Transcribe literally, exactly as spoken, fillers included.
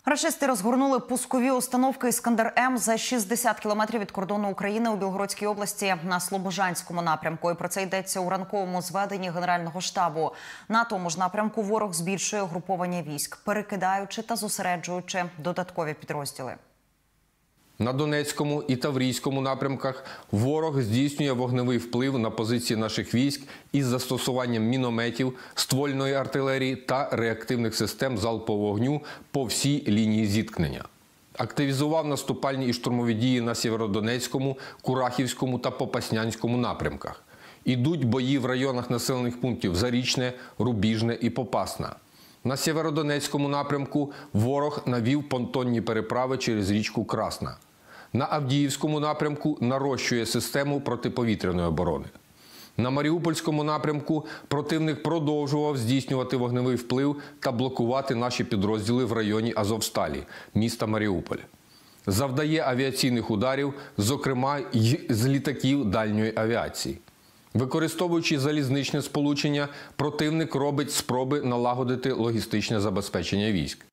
Рашисти розгорнули пускові установки «Іскандер-М» за шістдесят кілометрів від кордону України у Білгородській області на Слобожанському напрямку. І про це йдеться у ранковому зведенні Генерального штабу. На тому ж напрямку ворог збільшує угруповання військ, перекидаючи та зосереджуючи додаткові підрозділи. На Донецькому і Таврійському напрямках ворог здійснює вогневий вплив на позиції наших військ із застосуванням мінометів, ствольної артилерії та реактивних систем залпового вогню по всій лінії зіткнення. Активізував наступальні і штурмові дії на Сєвєродонецькому, Курахівському та Попаснянському напрямках. Ідуть бої в районах населених пунктів Зарічне, Рубіжне і Попасна. На Сєвєродонецькому напрямку ворог навів понтонні переправи через річку Красна. На Авдіївському напрямку нарощує систему протиповітряної оборони. На Маріупольському напрямку противник продовжував здійснювати вогневий вплив та блокувати наші підрозділи в районі Азовсталі, міста Маріуполь. Завдає авіаційних ударів, зокрема й з літаків дальньої авіації. Використовуючи залізничне сполучення, противник робить спроби налагодити логістичне забезпечення військ.